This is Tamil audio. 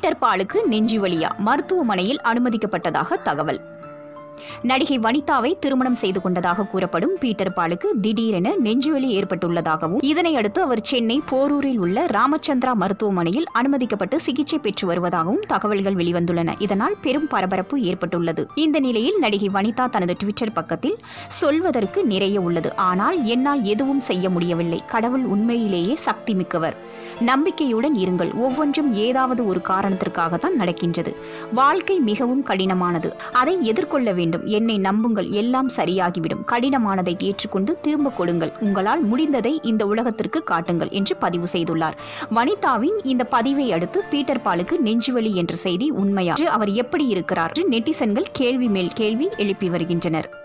பீட்டர் பாலுக்கு நெஞ்சுவலியா, மருத்துவமனையில் அனுமதிக்கப்பட்டதாக தகவல். நடிகை வனிதாவை திருமணம் செய்து கொண்டதாக கூறப்படும் பீட்டர் பாலுக்கு திடீரென நெஞ்சுவலி ஏற்பட்டுள்ளதாகவும், இதனையடுத்து அவர் சென்னை போரூரில் உள்ள ராமச்சந்திரா மருத்துவமனையில் அனுமதிக்கப்பட்டு சிகிச்சை பெற்று வருவதாகவும் தகவல்கள் வெளிவந்துள்ளன. இதனால் பெரும் பரபரப்பு ஏற்பட்டுள்ளது. இந்த நிலையில் நடிகை வனிதா தனது ட்விட்டர் பக்கத்தில், சொல்வதற்கு நிறைய உள்ளது, ஆனால் என்னால் எதுவும் செய்ய முடியவில்லை. கடவுள் உண்மையிலேயே சக்தி மிக்கவர். நம்பிக்கையுடன் இருங்கள். ஒவ்வொன்றும் ஏதாவது ஒரு காரணத்திற்காகத்தான் நடக்கின்றது. வாழ்க்கை மிகவும் கடினமானது. அதை எதிர்கொள்ள வேண்டும். என்னை நம்புங்கள், எல்லாம் சரியாகிவிடும். கடினமானதை ஏற்றுக்கொண்டு திரும்ப கொடுங்கள். உங்களால் முடிந்ததை இந்த உலகத்திற்கு காட்டுங்கள் என்று பதிவு செய்துள்ளார். வனிதாவின் இந்த பதிவை அடுத்து பீட்டர் பாலுக்கு நெஞ்சுவலி என்ற செய்தி உண்மையா? அவர் எப்படி இருக்கிறார்? நெட்டிசன்கள் கேள்வி மேல் கேள்வி எழுப்பி வருகின்றனர்.